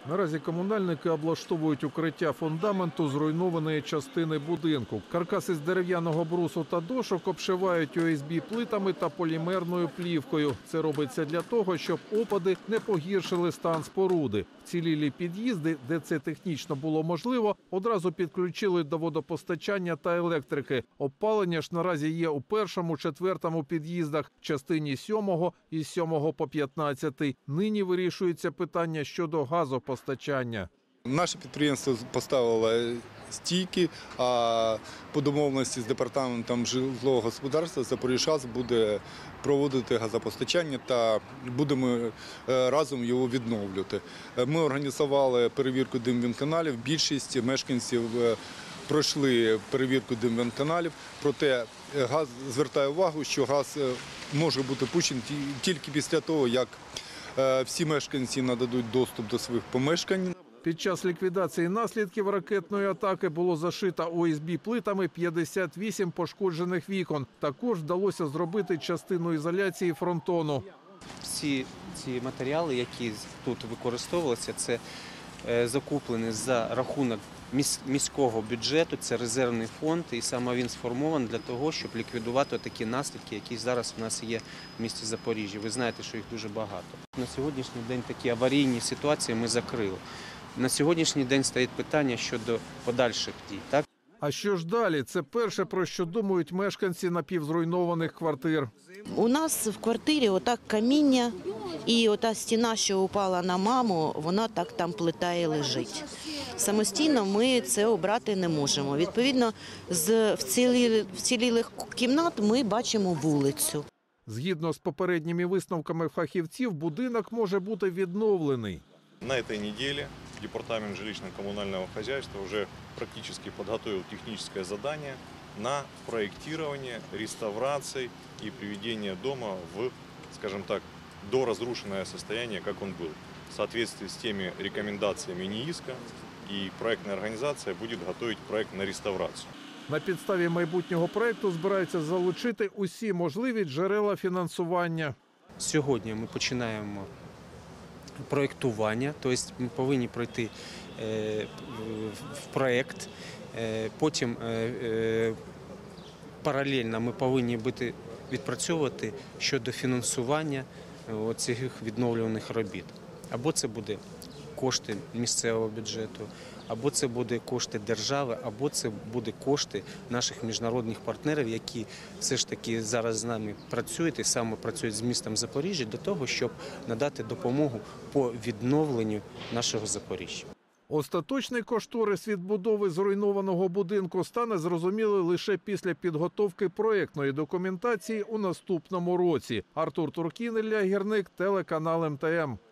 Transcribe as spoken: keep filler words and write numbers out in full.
Наразі комунальники облаштовують укриття фундаменту зруйнованої частини будинку. Каркаси з дерев'яного брусу та дошок обшивають о ес бі плитами та полімерною плівкою. Це робиться для того, щоб опади не погіршили стан споруди. Вцілілі під'їзди, де це технічно було можливо, одразу підключили до водопостачання та електрики. Опалення ж наразі є у першому, четвертому під'їздах, частині сьомого і з сьомого по п'ятнадцятий. Нині вирішується питання щодо газопостачання. Наше підприємство поставило стійки, а по домовленості з департаментом житлового господарства «Запоріжгаз» буде проводити газопостачання та будемо разом його відновлювати. Ми організували перевірку димвентканалів, більшість мешканців пройшли перевірку димвентканалів, проте газ звертає увагу, що газ може бути пущений тільки після того, як всі мешканці нададуть доступ до своїх помешкань. Під час ліквідації наслідків ракетної атаки було зашито о ес бі плитами п'ятдесят вісім пошкоджених вікон. Також вдалося зробити частину ізоляції фронтону. Всі ці матеріали, які тут використовувалися, це закуплені за рахунок міського бюджету, це резервний фонд, і саме він сформований для того, щоб ліквідувати такі наслідки, які зараз у нас є в місті Запоріжжя. Ви знаєте, що їх дуже багато. На сьогоднішній день такі аварійні ситуації ми закрили. На сьогоднішній день стоїть питання щодо подальших дій. Так? А що ж далі? Це перше, про що думають мешканці напівзруйнованих квартир. У нас в квартирі отак каміння, і ота стіна, що упала на маму, вона так там плитає, лежить. Самостійно ми це обрати не можемо. Відповідно, з вцілілих кімнат ми бачимо вулицю. Згідно з попередніми висновками фахівців, будинок може бути відновлений. На этой неделе Департамент жилищно-коммунального хозяйства уже практически подготовил техническое задание на проектирование, реставрацию и приведение дома в, скажем так, доразрушенное состояние, как он был. В соответствии с теми рекомендациями НИИСКа, и проектная организация будет готовить проект на реставрацию. На підставі майбутнього проекту збираються залучити усі можливі джерела фінансування. Сьогодні ми починаємо проєктування, тобто ми повинні пройти в проєкт, потім паралельно ми повинні бути відпрацьовувати щодо фінансування цих відновлюваних робіт. Або це буде кошти місцевого бюджету, або це буде кошти держави, або це буде кошти наших міжнародних партнерів, які все ж таки зараз з нами працюють і саме працюють з містом Запоріжжя для того, щоб надати допомогу по відновленню нашого Запоріжжя. Остаточний кошторис відбудови зруйнованого будинку стане зрозумілий лише після підготовки проєктної документації у наступному році. Артур Туркін, Ілля Гірник, телеканал ем те ем.